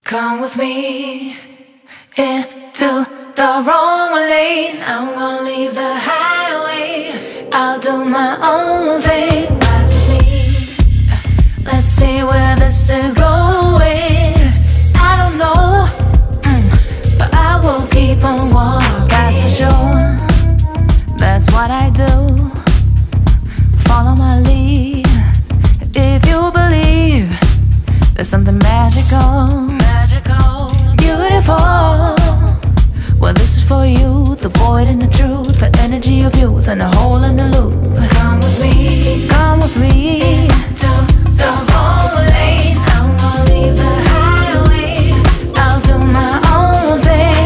Come with me into the wrong lane. I'm gonna leave the highway. I'll do my own thing. Rise with me. Let's see where this is going. I don't know, but I will keep on walking. That's for sure. That's what I do. Follow my lead. If you believe there's something magical, beautiful. Well, this is for you, the void and the truth, the energy of youth and the hole in the loop. Come with me, come with me to the wrong lane. I'm gonna leave the highway. I'll do my own thing.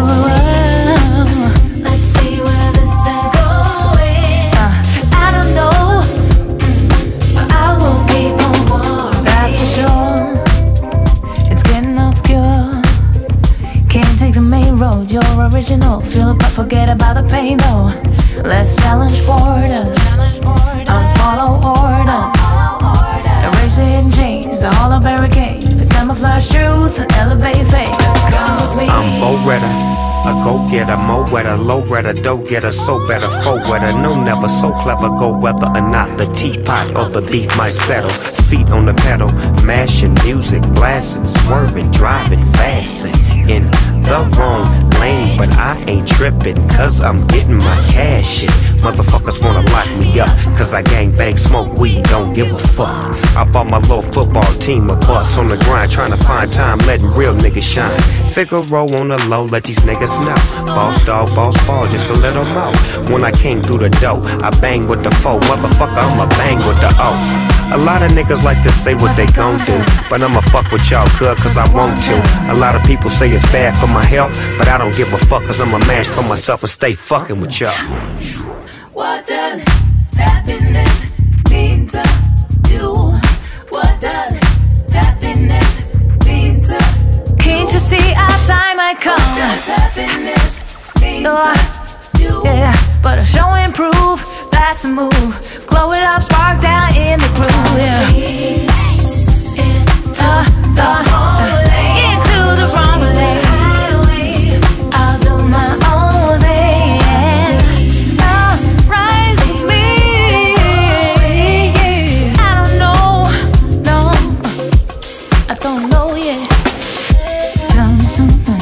Oh, let's see where this is going. I don't know, but I will keep on walking. That's for sure. It's getting obscure. Can't take the main road, you're original. Feel it but forget about the pain though. Let's challenge borders, unfollow orders, erase the hidden chains, the hollow barricades, the camouflage truth and elevate faith. Come with me. I'm Bo-Redder, a go-getter, mo-wetter, low-redder, dough-getter, so better, faux-wetter. No, never so clever, go whether or not the teapot or the beef might settle. Feet on the pedal, mashing music, blasting, swerving, driving fast in the wrong lane, but I ain't tripping, cause I'm getting my cash in. Motherfuckers wanna lock me up, cause I gang bang, smoke weed, don't give a fuck. I bought my little football team a bus on the grind, trying to find time, letting real niggas shine. Figaro on the low, let these niggas know. Boss dog, boss ball, just a little more. When I came through the door, I bang with the foe. Motherfucker, I'ma bang with the O. A lot of niggas like to say what they gon' do, but I'ma fuck with y'all good cause I want to. A lot of people say it's bad for my health, but I don't give a fuck cause I'ma mash for myself and stay fucking with y'all. What does happiness mean to you? What does happiness mean to you? Can't you see our time might come? What does happiness mean to you? Yeah, but I show and prove, that's a move. Glow it up, spark down in the groove, yeah. Into the wrong lane. I'll do my own thing. Now rise with me. I don't know, no, I don't know yet. Tell me something.